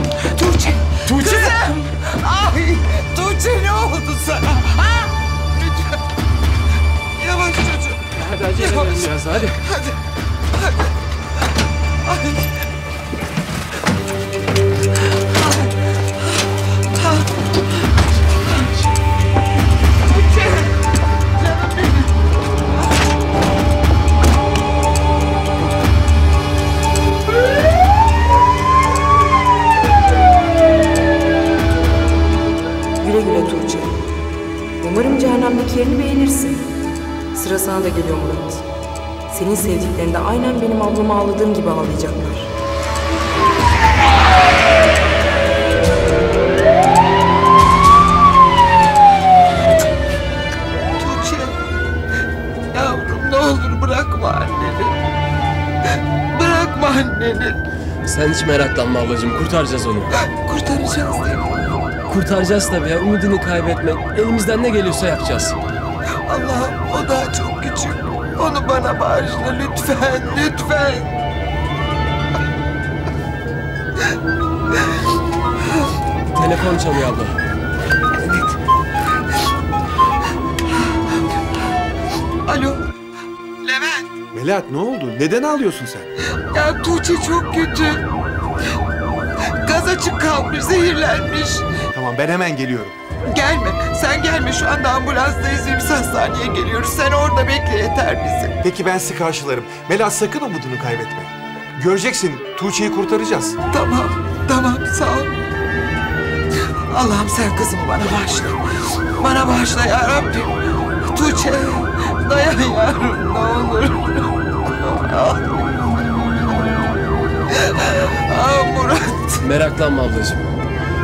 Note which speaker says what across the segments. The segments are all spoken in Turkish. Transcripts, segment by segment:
Speaker 1: Tuğçe!
Speaker 2: Tuğçe!
Speaker 1: Kızım! Ay! Tuğçe ne oldu sana? Ha? Lütfen. Yavaş çocuğum.
Speaker 2: Hadi acele edelim biraz hadi.
Speaker 1: Hadi. Hadi. Ay. Tuğçe! Canım benim.
Speaker 3: Güle güle Tuğçe. Umarım cehennemdeki yerini beğenirsin. Sıra sana da geliyor Murat. Senin sevdiklerin de aynen benim ablamı ağladığım gibi ağlayacaklar.
Speaker 1: Tuğçe. Yavrum ne olur bırakma anneni. Bırakma anneni.
Speaker 2: Sen hiç meraklanma ablacığım, kurtaracağız onu.
Speaker 1: Kurtaracağız değil mi?
Speaker 2: Kurtaracağız tabii ya, umudunu kaybetme. Elimizden ne geliyorsa yapacağız.
Speaker 1: Allah'ım o daha çok küçük. Onu bana bağışla lütfen, lütfen.
Speaker 2: Telefon çalıyor abla.
Speaker 1: Evet. Alo. Levent.
Speaker 4: Melahat ne oldu? Neden ağlıyorsun sen?
Speaker 1: Ya Tuğçe çok kötü. Gaz açık kalmış, zehirlenmiş.
Speaker 4: Tamam ben hemen geliyorum.
Speaker 1: Gelme, sen gelme. Şu anda ambulanstayız, biz hastaneye geliyoruz. Sen orada bekle yeter bizi.
Speaker 4: Peki ben sizi karşılarım. Melahat sakın umudunu kaybetme. Göreceksin Tuğçe'yi kurtaracağız.
Speaker 1: Tamam, tamam sağ ol. Allah'ım sen kızımı bana bağışla. Bana bağışla ya Rabbim. Tuğçe, dayan yavrum ne olur. Ah Murat.
Speaker 2: Meraklanma ablacığım.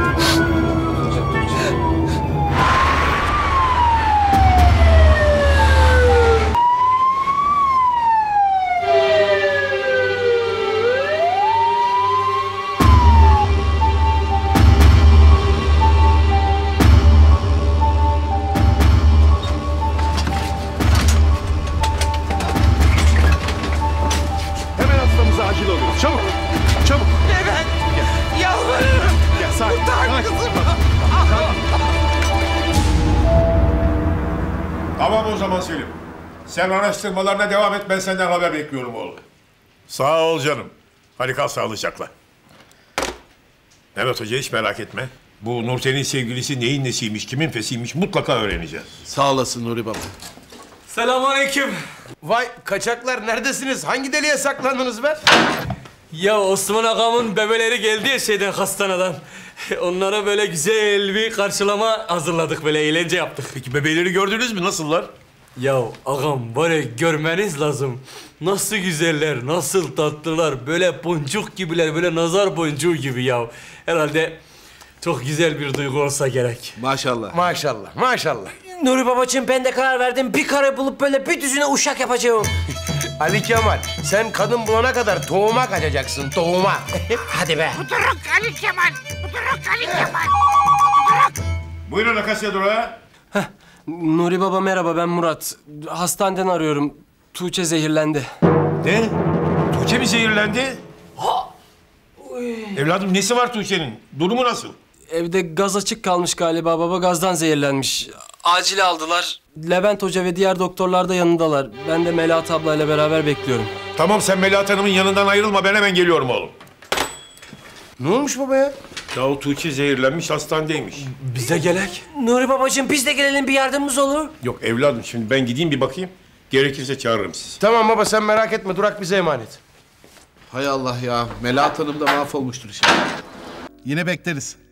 Speaker 4: Hemen hastamıza acil oluyoruz. Çabuk. Çabuk.
Speaker 1: Levent, yalvarırım.
Speaker 4: Gel sakin.
Speaker 1: Kurtar kızımı.
Speaker 5: Tamam o zaman Selim. Sen araştırmalarına devam et, ben senden haber bekliyorum oğlum. Sağ ol canım. Hadi kal sağlıcakla. Mehmet Hoca hiç merak etme. Bu Nurten'in sevgilisi neyin nesiymiş, kimin fesiymiş mutlaka öğreneceğiz.
Speaker 6: Sağ olasın Nuri Baba.
Speaker 7: Selamünaleyküm.
Speaker 6: Vay kaçaklar neredesiniz? Hangi deliğe saklandınız be?
Speaker 7: Ya Osman ağamın bebeleri geldi ya şeyden hastaneden. Onlara böyle güzel bir karşılama hazırladık, böyle eğlence yaptık.
Speaker 5: Peki bebeleri gördünüz mü? Nasıllar?
Speaker 7: Ya ağam var ya, görmeniz lazım. Nasıl güzeller, nasıl tatlılar, böyle boncuk gibiler, böyle nazar boncuğu gibi ya. Herhalde çok güzel bir duygu olsa gerek.
Speaker 6: Maşallah.
Speaker 8: Maşallah, maşallah.
Speaker 9: Nuri babacığım ben de karar verdim. Bir karı bulup böyle bir düzine uşak yapacağım.
Speaker 8: Ali Kemal, sen kadın bulana kadar tohuma kaçacaksın, tohuma.
Speaker 9: Hadi be.
Speaker 10: Buduruk Ali Kemal, buduruk Ali Kemal.
Speaker 5: Buyurun Akasya Durağı.
Speaker 2: Nuri baba merhaba, ben Murat. Hastaneden arıyorum. Tuğçe zehirlendi.
Speaker 5: Ne? Tuğçe mi zehirlendi? Evladım nesi var Tuğçe'nin? Durumu nasıl?
Speaker 2: Evde gaz açık kalmış galiba, baba gazdan zehirlenmiş. Acile aldılar. Levent Hoca ve diğer doktorlar da yanındalar. Ben de Melahat ablayla beraber bekliyorum.
Speaker 5: Tamam sen Melahat Hanım'ın yanından ayrılma, ben hemen geliyorum oğlum.
Speaker 8: Ne olmuş baba ya?
Speaker 5: Ya o Tuğçe zehirlenmiş, hastanedeymiş.
Speaker 7: Bize gelek.
Speaker 9: Nuri babacığım biz de gelelim, bir yardımımız olur.
Speaker 5: Yok evladım, şimdi ben gideyim bir bakayım. Gerekirse çağırırım sizi.
Speaker 8: Tamam baba sen merak etme, Durak bize emanet.
Speaker 6: Hay Allah ya. Melahat Hanım da mahvolmuştur şimdi.
Speaker 11: Yine bekleriz.